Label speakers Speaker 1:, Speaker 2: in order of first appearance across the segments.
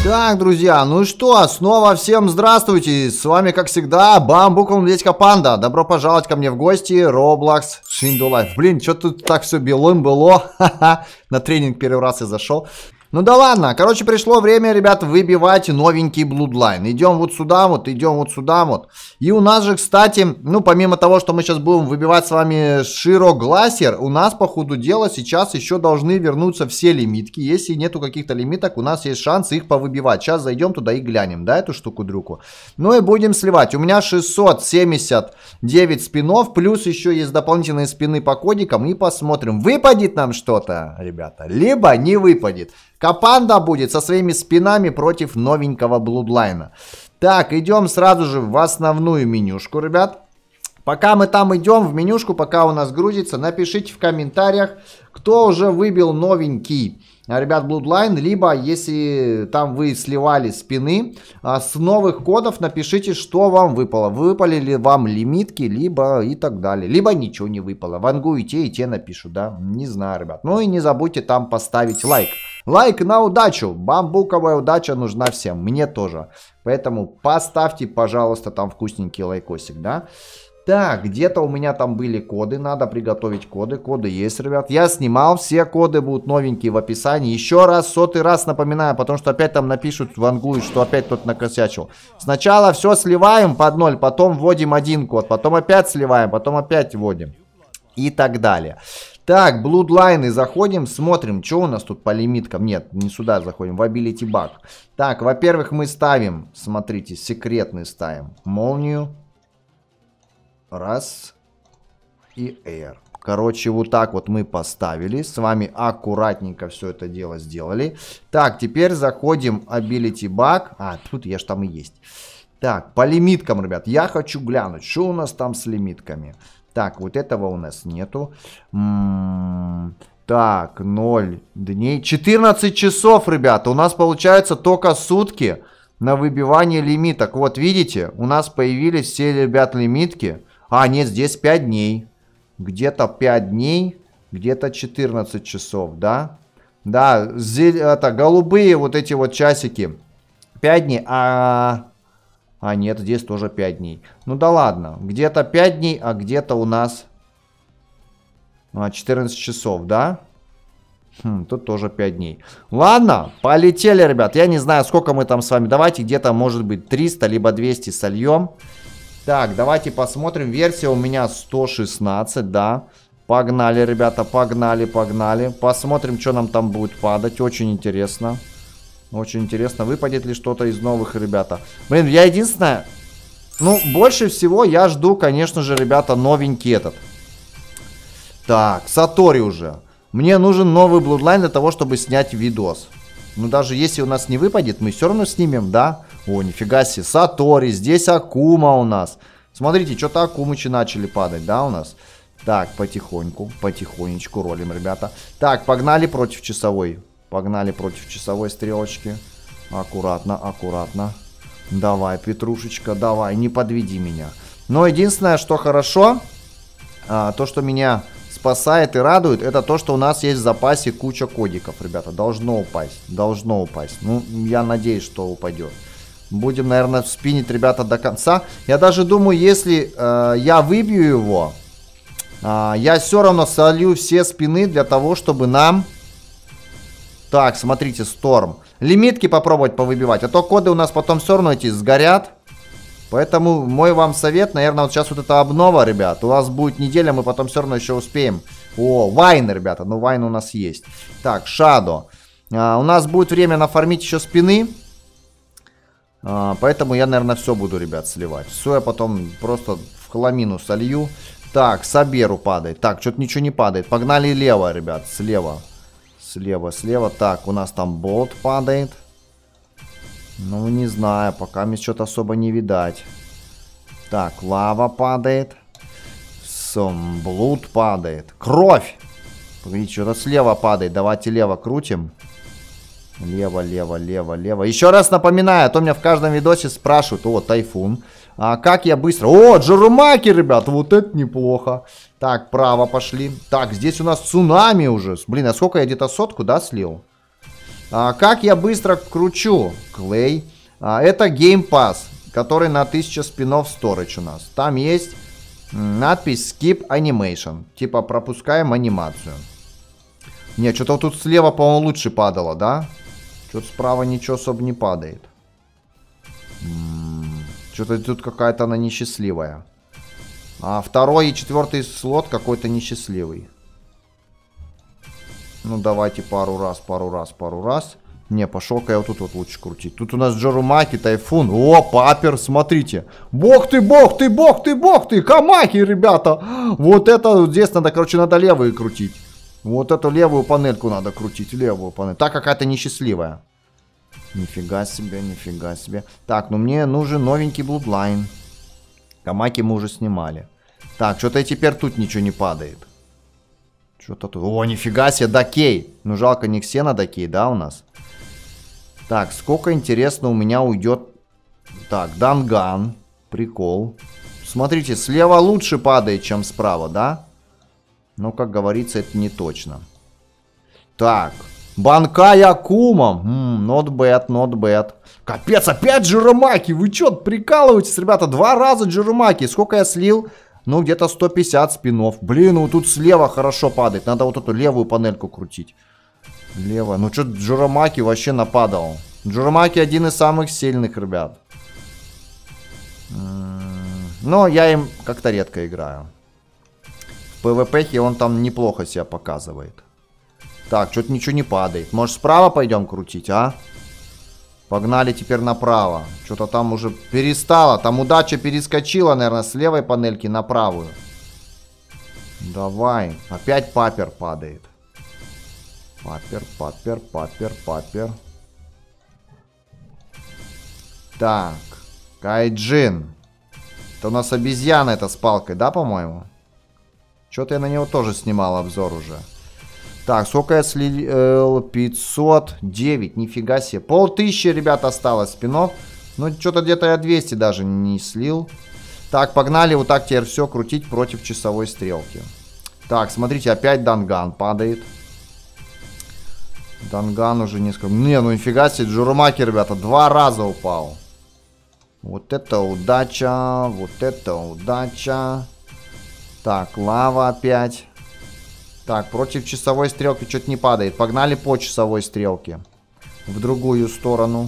Speaker 1: Так, друзья, ну и что, снова всем здравствуйте, с вами, как всегда, Бамбуком Медведька Панда. Добро пожаловать ко мне в гости, Roblox Shindo Life. Блин, что тут так все белым было, ха-ха, на тренинг первый раз я зашел. Ну да ладно, короче, пришло время, ребят, выбивать новенький Bloodline. Идем вот сюда вот, идем вот сюда вот. И у нас же, кстати, ну помимо того, что мы сейчас будем выбивать с вами Широ Глассер, у нас по ходу дела сейчас еще должны вернуться все лимитки. Если нету каких-то лимиток, у нас есть шанс их повыбивать. Сейчас зайдем туда и глянем, да, эту штуку-дрюку. Ну и будем сливать. У меня 679 спинов, плюс еще есть дополнительные спины по кодикам. И посмотрим, выпадет нам что-то, ребята, либо не выпадет. Капанда будет со своими спинами против новенького Bloodline. Так, идем сразу же в основную менюшку, ребят. Пока мы там идем в менюшку, пока у нас грузится, напишите в комментариях, кто уже выбил новенький, ребят, Bloodline. Либо, если там вы сливали спины, с новых кодов напишите, что вам выпало. Выпали ли вам лимитки, либо и так далее. Либо ничего не выпало. Вангу и те напишут, да. Не знаю, ребят. Ну и не забудьте там поставить лайк. Лайк на удачу. Бамбуковая удача нужна всем. Мне тоже. Поэтому поставьте, пожалуйста, там вкусненький лайкосик, да. Так, где-то у меня там были коды. Надо приготовить коды. Коды есть, ребят. Я снимал. Все коды будут новенькие в описании. Еще раз, сотый раз напоминаю. Потому что опять там напишут, вангуют, что опять кто-то накосячил. Сначала все сливаем под 0. Потом вводим один код. Потом опять сливаем. Потом опять вводим. И так далее. Так, Bloodline, заходим, смотрим, что у нас тут по лимиткам. Нет, не сюда заходим, в Ability Bug. Так, во-первых, мы ставим, смотрите, секретный ставим. Молнию. Раз. И Air. Короче, вот так вот мы поставили. С вами аккуратненько все это дело сделали. Так, теперь заходим в Ability Bug. А, тут я ж там и есть. Так, по лимиткам, ребят, я хочу глянуть, что у нас там с лимитками. Так, вот этого у нас нету. Так, 0 дней. 14 часов, ребята. У нас получается только сутки на выбивание лимиток. Вот, видите, у нас появились все, ребят, лимитки. А, нет, здесь 5 дней. Где-то 5 дней, где-то 14 часов, да? Да, это, голубые вот эти вот часики. 5 дней, А нет, здесь тоже 5 дней. Ну да ладно. Где-то 5 дней, а где-то у нас 14 часов, да? Тут тоже 5 дней. Ладно, полетели, ребят. Я не знаю, сколько мы там с вами. Давайте где-то, может быть, 300, либо 200 сольем. Так, давайте посмотрим. Версия у меня 116, да. Погнали, ребята, погнали, погнали. Посмотрим, что нам там будет падать. Очень интересно. Очень интересно, выпадет ли что-то из новых, ребята. Блин, я единственное... Ну, больше всего я жду, конечно же, ребята, новенький этот. Так, Сатори уже. Мне нужен новый Bloodline для того, чтобы снять видос. Ну, даже если у нас не выпадет, мы все равно снимем, да? О, нифига себе, Сатори, здесь Акума у нас. Смотрите, что-то Акумычи начали падать, да, у нас? Так, потихоньку, потихонечку ролим, ребята. Так, погнали против часовой. Погнали против часовой стрелочки. Аккуратно, аккуратно. Давай, Петрушечка, давай, не подведи меня. Но единственное, что хорошо, то, что меня спасает и радует, это то, что у нас есть в запасе куча кодиков, ребята. Должно упасть, должно упасть. Ну, я надеюсь, что упадет. Будем, наверное, спинить, ребята, до конца. Я даже думаю, если я выбью его, я все равно солью все спины для того, чтобы нам... Так, смотрите, Сторм. Лимитки попробовать повыбивать. А то коды у нас потом все равно эти сгорят. Поэтому мой вам совет, наверное, вот сейчас вот эта обнова, ребят. У вас будет неделя, мы потом все равно еще успеем. О, Вайн, ребята. Ну, Вайн у нас есть. Так, Шадо. У нас будет время нафармить еще спины. Поэтому я, наверное, все буду, ребят, сливать. Все я потом просто в хламину солью. Так, Саберу падает. Так, что-то ничего не падает. Погнали лево, ребят, слева. Слева, слева. Так, у нас там болт падает. Ну, не знаю, пока мне что-то особо не видать. Так, лава падает. Блуд падает. Кровь! Погодите, что-то слева падает. Давайте лево крутим. Лево, лево, лево, лево. Еще раз напоминаю, а то меня в каждом видосе спрашивают. О, Тайфун. А как я быстро... О, Джарумаки, ребят, вот это неплохо. Так, право пошли. Так, здесь у нас цунами уже. Блин, а сколько я где-то сотку, да, слил? Как я быстро кручу? Клей. Это Game Pass, который на 1000 спинов Storage у нас. Там есть надпись Skip Animation. Типа пропускаем анимацию. Не, что-то тут слева, по-моему, лучше падало, да? Что-то справа ничего особо не падает. Что-то тут какая-то она несчастливая. А второй и четвертый слот какой-то несчастливый. Ну, давайте пару раз. Не, пошел-ка я вот тут вот лучше крутить. Тут у нас Джорумаки, Тайфун. О, Папер, смотрите. Бог ты, Камаки, ребята. Вот это здесь надо, короче, надо левые крутить. Вот эту левую панельку надо крутить. Левую панель. Так какая-то несчастливая. Нифига себе. Так, ну мне нужен новенький Bloodline. Камаки мы уже снимали. Так, что-то теперь тут ничего не падает. Что-то тут... О, нифига себе, Дакей. Ну, жалко, не Ксена Дакей, да, у нас? Так, сколько, интересно, у меня уйдет... Так, Данган. Прикол. Смотрите, слева лучше падает, чем справа, да? Но, как говорится, это не точно. Так. Банкай Акума. Not bad. Капец, опять Джурумаки. Вы что, прикалываетесь, ребята? 2 раза Джурумаки. Сколько я слил? Ну, где-то 150 спинов. Блин, вот тут слева хорошо падает. Надо вот эту левую панельку крутить. Левая. Ну, что Джурумаки вообще нападал. Джурумаки один из самых сильных, ребят. Но я им как-то редко играю. В ПВП он там неплохо себя показывает. Так, что-то ничего не падает. Может, справа пойдем крутить, а? Погнали теперь направо. Что-то там уже перестало. Там удача перескочила, наверное, с левой панельки на правую. Давай. Опять Папер падает. Папер. Так. Кайджин. Это у нас обезьяна эта с палкой, да, по-моему? Что-то я на него тоже снимал обзор уже. Так, сколько я слил? 509, нифига себе. 1500, ребят, осталось спинов. Ну, что-то где-то я 200 даже не слил. Так, погнали вот так теперь все крутить против часовой стрелки. Так, смотрите, опять Данган падает. Данган уже несколько... Не, ну нифига себе, Джурумаки, ребята, 2 раза упал. Вот это удача, Так, лава опять. Так, против часовой стрелки что-то не падает. Погнали по часовой стрелке. В другую сторону.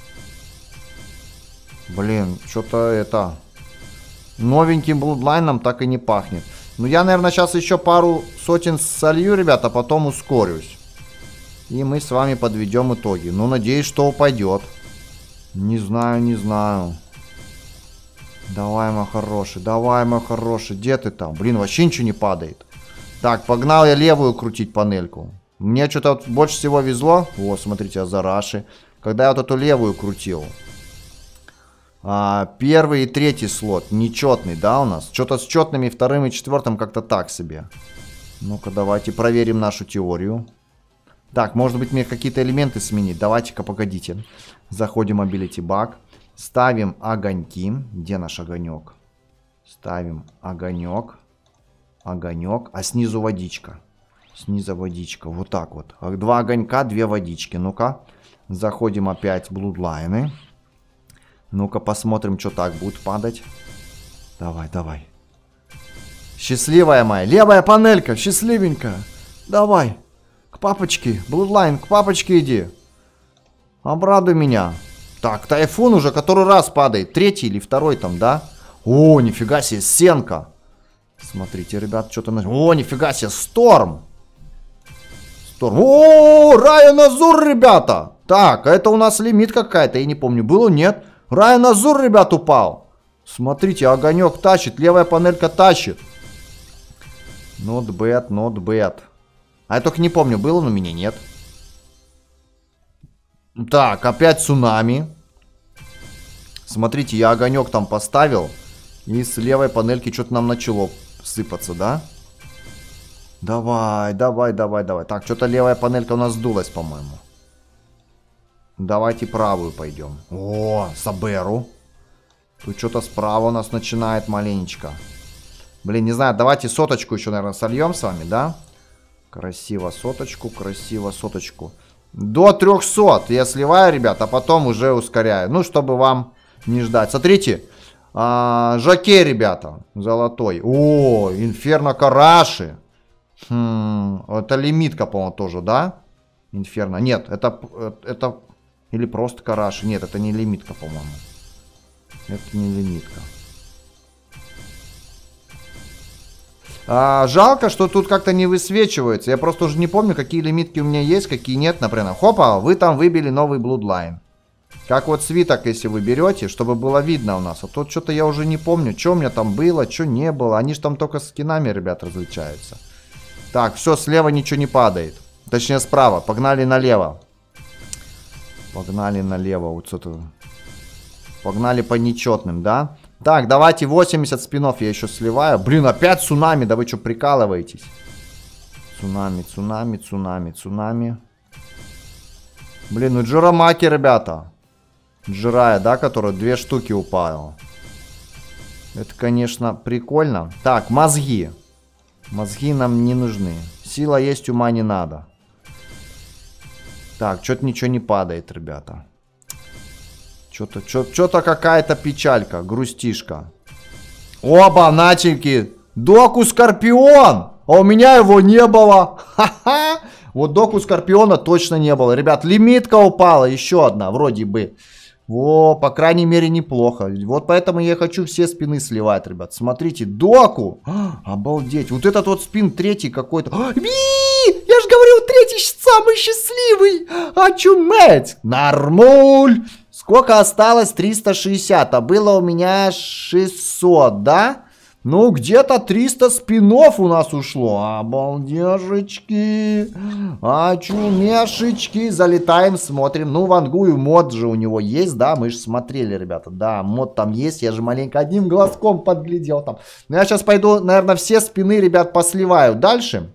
Speaker 1: Блин, что-то это... Новеньким Bloodline так и не пахнет. Ну, я, наверное, сейчас еще пару сотен солью, ребята, потом ускорюсь. И мы с вами подведем итоги. Ну, надеюсь, что упадет. Не знаю. Давай, мой хороший. Где ты там? Блин, вообще ничего не падает. Так, погнал я левую крутить панельку. Мне что-то вот больше всего везло. Вот, смотрите, Азараши. Когда я вот эту левую крутил. Первый и третий слот нечетный, да, у нас? Что-то с четными вторым и четвертым как-то так себе. Ну-ка, давайте проверим нашу теорию. Так, может быть, мне какие-то элементы сменить. Давайте-ка, погодите. Заходим в Ability Bug. Ставим огоньки. Где наш огонек? Ставим огонек. А снизу водичка. Снизу водичка. Вот так вот. 2 огонька, 2 водички. Ну-ка. Заходим опять в Bloodline. Ну-ка, посмотрим, что так будет падать. Давай. Счастливая моя. Левая панелька. Счастливенькая. Давай. К папочке. Bloodline, к папочке иди. Обрадуй меня. Так, Тайфун уже который раз падает. 3-й или 2-й там, да? О, нифига себе, Сенка. Смотрите, ребят, что-то... О, нифига себе, Сторм. О, Райан Азур, ребята. Так, это у нас лимит какая-то, я не помню, было, нет? Райан Азур, ребят, упал. Смотрите, огонек тащит, левая панелька тащит. Not bad. А я только не помню, было, но у меня нет. Так, опять цунами. Смотрите, я огонек там поставил. И с левой панельки что-то нам начало сыпаться, да? Давай. Так, что-то левая панелька у нас сдулась, по-моему. Давайте правую пойдем. О, Саберу. Тут что-то справа у нас начинает маленечко. Блин, не знаю, давайте соточку еще, наверное, сольем с вами, да? Красиво соточку. До 300 я сливаю, ребят, а потом уже ускоряю. Ну, чтобы вам не ждать. Смотрите. Жокей, ребята. Золотой. О, Инферно Караши. Это лимитка, по-моему, тоже, да? Инферно. Нет, это... Или просто Караши. Нет, это не лимитка, по-моему. Это не лимитка. Жалко, что тут как-то не высвечивается. Я просто уже не помню, какие лимитки у меня есть, какие нет, например. Хопа, вы там выбили новый Bloodline. Как вот свиток, если вы берете, чтобы было видно у нас. А тут что-то я уже не помню, что у меня там было, что не было. Они же там только с скинами, ребят, различаются. Так, все, слева ничего не падает. Точнее, справа. Погнали налево. Погнали налево. Вот что-то... Погнали по нечетным, да? Так, давайте 80 спинов я еще сливаю. Блин, опять цунами. Да вы что, прикалываетесь? Цунами, цунами, цунами, цунами. Блин, ну Джурамаки, ребята. Джирая, да, который 2 штуки упал. Это, конечно, прикольно. Так, мозги. Мозги нам не нужны. Сила есть, ума не надо. Так, что-то ничего не падает, ребята. Что-то какая-то печалька, грустишка. Оба, начинки. Доку Скорпион. А у меня его не было. Ха-ха. Вот доку Скорпиона точно не было. Ребят, лимитка упала. Еще одна, вроде бы. Во, по крайней мере, неплохо. Вот поэтому я хочу все спины сливать, ребят. Смотрите, доку. Обалдеть. Вот этот вот спин третий какой-то. Я же говорил, третий самый счастливый. Очуметь. Нормуль. Сколько осталось? 360. А было у меня 600, да? Ну, где-то 300 спинов у нас ушло. Обалдежечки. Очумешечки. Залетаем, смотрим. Ну, вангую, мод же у него есть, да? Мы же смотрели, ребята. Да, мод там есть. Я же маленько одним глазком подглядел там. Ну, я сейчас пойду, наверное, все спины, ребят, посливаю дальше.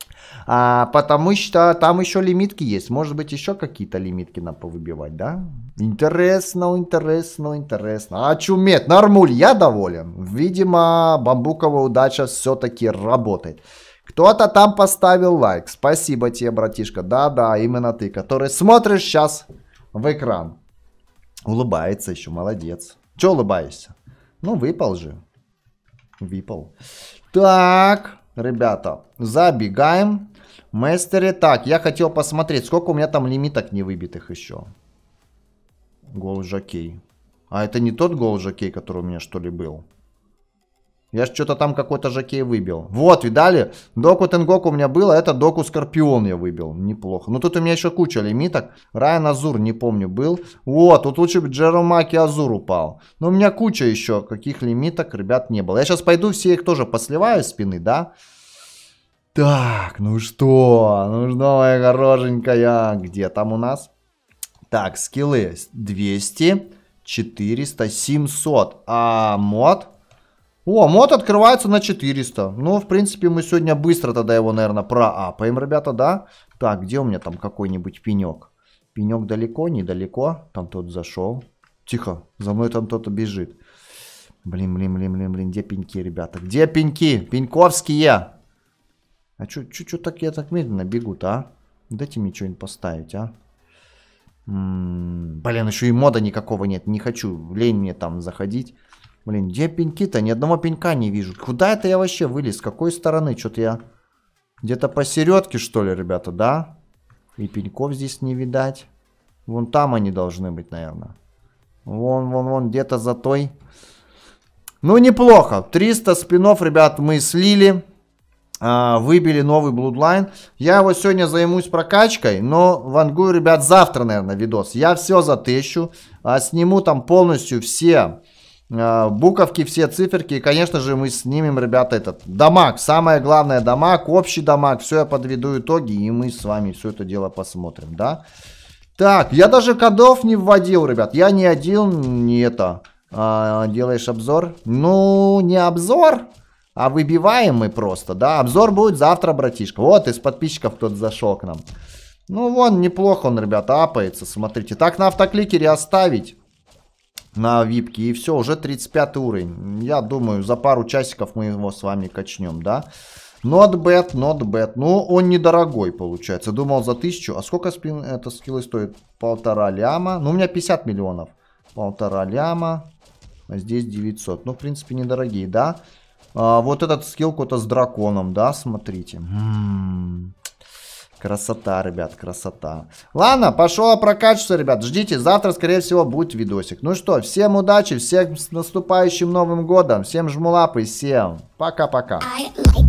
Speaker 1: Потому что там еще лимитки есть. Может быть, еще какие-то лимитки нам повыбивать, да? Интересно, интересно, интересно. Очуметь, нормуль, я доволен. Видимо, бамбуковая удача все-таки работает. Кто-то там поставил лайк. Спасибо тебе, братишка. Да-да, именно ты, который смотришь сейчас в экран. Улыбается еще, молодец. Че улыбаешься? Ну, выпал же. Выпал. Так, ребята, забегаем. Мастере, так, я хотел посмотреть, сколько у меня там лимиток не выбитых еще. Гол Жокей. А это не тот гол Жокей, который у меня что ли был? Я ж что-то там какой-то Жокей выбил. Вот, видали? Доку Тенгоку у меня было, это Доку Скорпион я выбил. Неплохо. Ну тут у меня еще куча лимиток. Райан Азур, не помню, был. Вот, тут лучше бы Джеромаки Азур упал. Но у меня куча еще каких лимиток, ребят, не было. Я сейчас пойду все их тоже посливаю спины, да? Так, ну что? Ну что, моя хорошенькая? Где там у нас? Так, скиллы 200, 400, 700. А мод? О, мод открывается на 400. Ну, в принципе, мы сегодня быстро тогда его, наверное, проапаем, ребята, да? Так, где у меня там какой-нибудь пенек? Пенек далеко, недалеко. Там тот зашел. Тихо, за мной там кто-то бежит. Блин, где пеньки, ребята? Где пеньки? Пеньковские. А чё так я так медленно бегут, а? Дайте мне что-нибудь поставить, а? Блин, еще и мода никакого нет. Не хочу, лень мне там заходить. Блин, где пеньки-то? Ни одного пенька не вижу. Куда это я вообще вылез? С какой стороны? Что-то я где-то посередке, что ли, ребята, да? И пеньков здесь не видать. Вон там они должны быть, наверное. Вон, где-то за той. Ну, неплохо. 300 спинов, ребят, мы слили. Выбили новый Bloodline. Я его сегодня займусь прокачкой, но вангую, ребят, завтра, наверное, видос. Я все затыщу, сниму там полностью все буковки, все циферки. И, конечно же, мы снимем, ребята, этот дамаг. Самое главное, дамаг, общий дамаг. Все, я подведу итоги, и мы с вами все это дело посмотрим, да? Так, я даже кодов не вводил, ребят. Я не один, не это. Делаешь обзор? Ну, не обзор. А выбиваем мы просто, да. Обзор будет завтра, братишка. Вот из подписчиков кто-то зашел к нам. Ну, вон, неплохо он, ребята, апается. Смотрите. Так на автокликере оставить. На випке. И все, уже 35 уровень. Я думаю, за пару часиков мы его с вами качнем, да. Not bad, not bad. Ну, он недорогой получается. Думал за 1000. А сколько это скиллы стоит? 1,5 ляма. Ну, у меня 50 миллионов. 1,5 ляма. А здесь 900. Ну, в принципе, недорогие, да? Вот этот скилл какой-то с драконом, да? Смотрите. Красота, ребят, красота. Ладно, пошел прокачиваться, ребят. Ждите, завтра, скорее всего, будет видосик. Ну что, всем удачи, всех с наступающим Новым годом. Всем жму лапы, всем пока-пока.